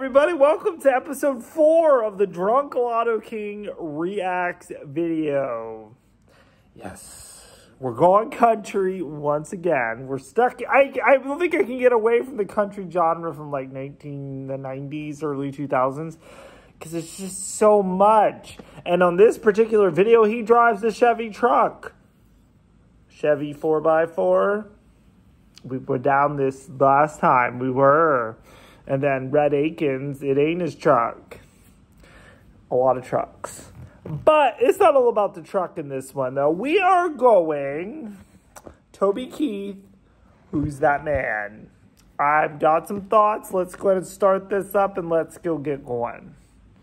everybody? Welcome to episode 4 of the Drunk Lotto King Reacts video. Yes, we're going country once again. We're stuck. I don't think I can get away from the country genre from like the 90s, early 2000s, because it's just so much. And on this particular video, he drives a Chevy truck. Chevy 4x4. We were down this last time. We were. And then Red Akins, it ain't his truck. A lot of trucks. But it's not all about the truck in this one, though. We are going Toby Keith, Who's That Man? I've got some thoughts. Let's go ahead and start this up and let's go get going.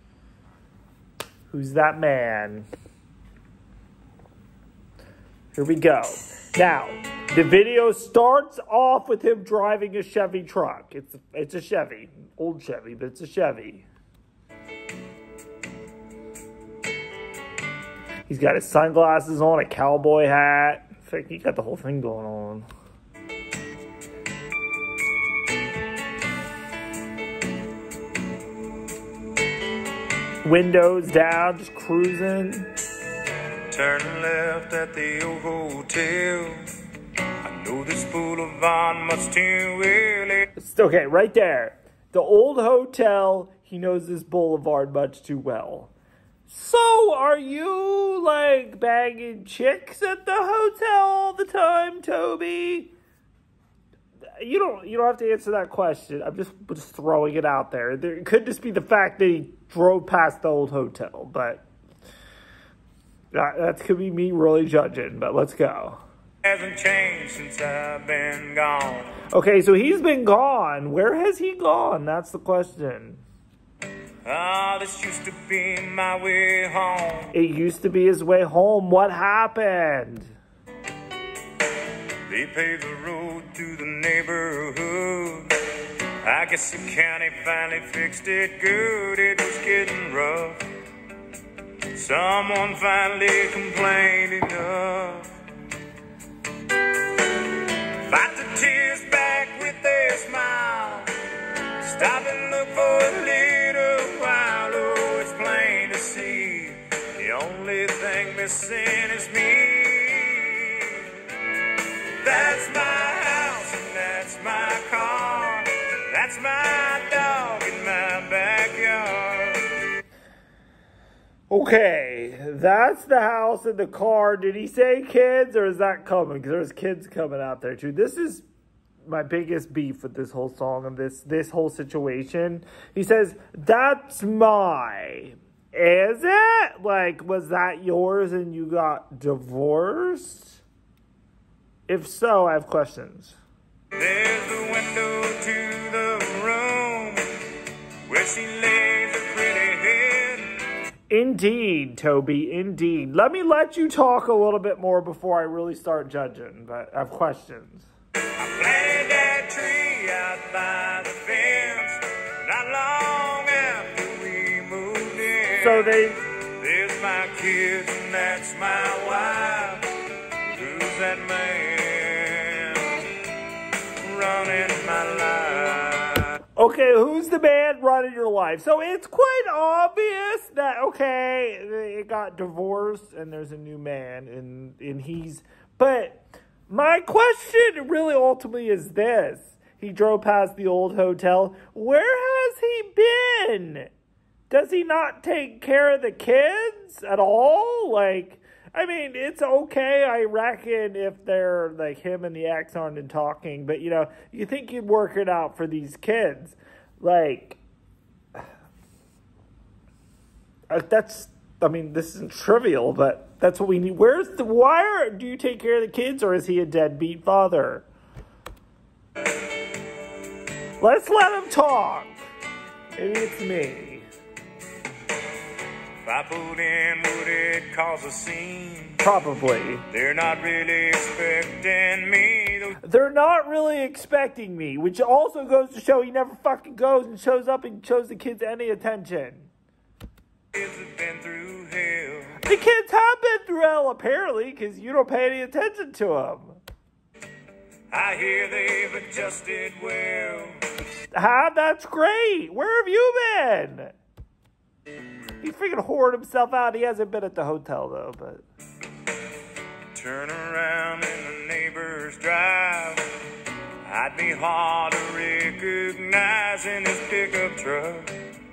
Who's that man? Here we go. Now, the video starts off with him driving a Chevy truck. It's a Chevy. Old Chevy, but it's a Chevy. He's got his sunglasses on, a cowboy hat. In fact, he got the whole thing going on. Windows down, just cruising. Turn left at the old hotel. I know this boulevard much too early. Okay, right there. The old hotel, he knows this boulevard much too well. So, are you, like, bagging chicks at the hotel all the time, Toby? You don't have to answer that question. I'm just throwing it out there. It could just be the fact that he drove past the old hotel, but that could be me really judging, but let's go. Hasn't changed since I've been gone. Okay, so he's been gone. Where has he gone? That's the question. This used to be my way home. It used to be his way home. What happened? They paved the road through the neighborhood. I guess the county finally fixed it good. It was getting rough. Someone finally complained enough. Fight the tears back with a smile. Stop and look for a little while. Oh, it's plain to see. The only thing missing is me. That's my house and that's my car. That's my dog in my backyard. Okay, that's the house and the car. Did he say kids, or is that coming? Because there's kids coming out there too. This is my biggest beef with this whole song and this whole situation. He says, that's my. Is it? Like, was that yours and you got divorced? If so, I have questions. There's the window to the room where she lays her pretty head. Indeed, Toby, indeed. Let you talk a little bit more before I really start judging, but I have questions. I planted that tree out by the fence not long after we moved in. So there's my kids and that's my wife. Who's that man running my life? Okay, who's the man running your life? So it's quite obvious that, okay, it got divorced and there's a new man and he's... But my question really ultimately is this. He drove past the old hotel. Where has he been? Does he not take care of the kids at all? Like, I mean, it's okay, I reckon, if they're, like, him and the ex aren't talking. But, you know, you think you'd work it out for these kids. Like, this isn't trivial, but that's what we need. Why do you take care of the kids, or is he a deadbeat father? Let's let him talk. Maybe it's me. If I pulled in, would it cause a scene? Probably. They're not really expecting me. They're not really expecting me, which also goes to show he never fucking goes and shows up and shows the kids any attention. Kids have been through hell. The kids have been through hell, apparently, because you don't pay any attention to them. I hear they've adjusted well. That's great. Where have you been? He freaking whored himself out. He hasn't been at the hotel, though, but... Turn around in the neighbor's drive. I'd be hard to recognize in his pickup truck.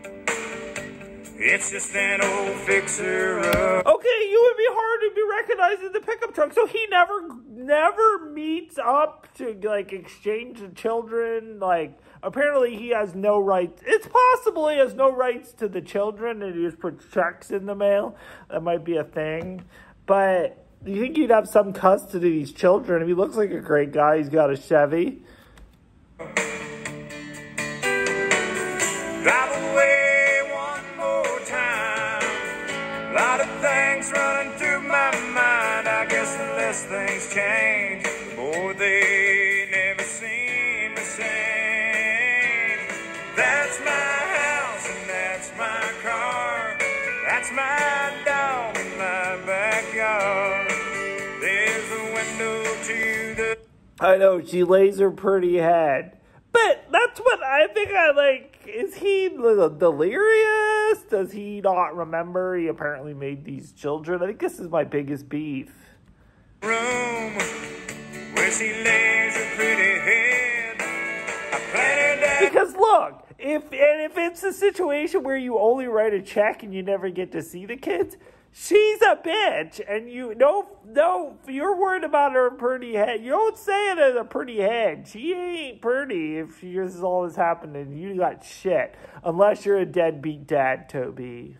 It's just an old fixer-up. Okay, you would be hard to be recognized in the pickup truck. So he never meets up to, like, exchange the children. Like, apparently he has no rights. It's possible he has no rights to the children and he just puts checks in the mail. That might be a thing. But you think he'd have some custody of these children? If he looks like a great guy, he's got a Chevy. Drive away one more time. A lot of things running through my mind. I guess unless things change, the more they never seem the same. That's my house and that's my car. That's my dog in my backyard. There's a window to the... I know, she lays her pretty head. But that's what I think I like. Is he delirious? Does he not remember he apparently made these children? I think this is my biggest beef. Room where she lays her pretty head. I planted that. Because look, if it's a situation where you only write a check and you never get to see the kids, she's a bitch, and you're worried about her pretty head. You don't say it as a pretty head. She ain't pretty if this is all that's happening. You got shit. Unless you're a deadbeat dad, Toby.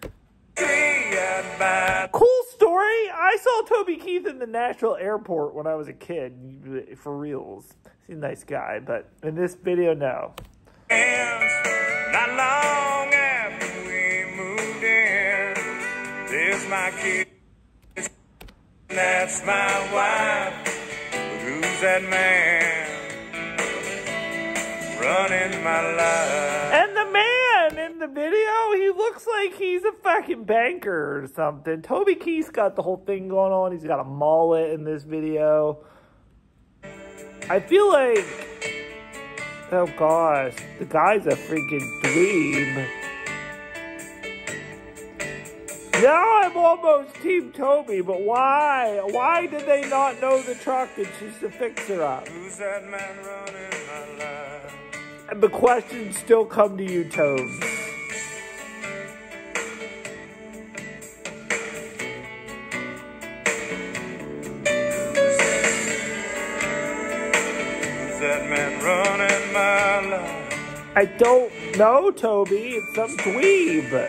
Cool story. I saw Toby Keith in the Nashville airport when I was a kid, for reals. He's a nice guy, but in this video, no. Not long after we moved in, there's my kid, that's my wife. But who's that man running my life? And the man in the video, he looks like he's a fucking banker or something. Toby Keith's got the whole thing going on. He's got a mullet in this video. I feel like, oh gosh, the guy's a freaking dweeb. Now I'm almost Team Toby, but why? Why did they not know the truck and she's to fix her up? Who's that man running my life? And the questions still come to you, Tobes. Who's that man running my life? I don't know, Toby. It's some dweeb.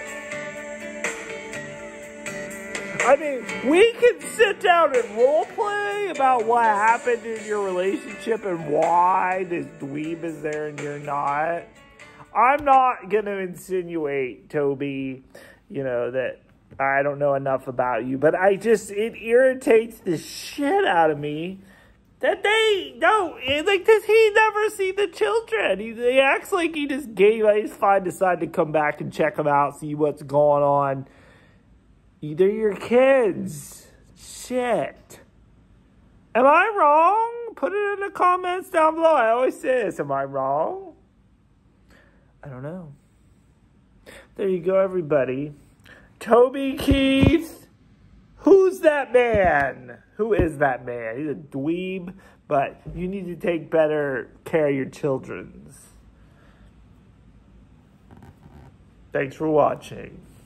I mean, we can sit down and roleplay about what happened in your relationship and why this dweeb is there and you're not. I'm not going to insinuate, Toby, that I don't know enough about you. But it irritates the shit out of me that they don't. Like, does he never see the children? He acts like he just decided to come back and check them out, see what's going on. They're your kids. Shit. Am I wrong? Put it in the comments down below. I always say this. Am I wrong? I don't know. There you go, everybody. Toby Keith. Who's that man? Who is that man? He's a dweeb, but you need to take better care of your children. Thanks for watching.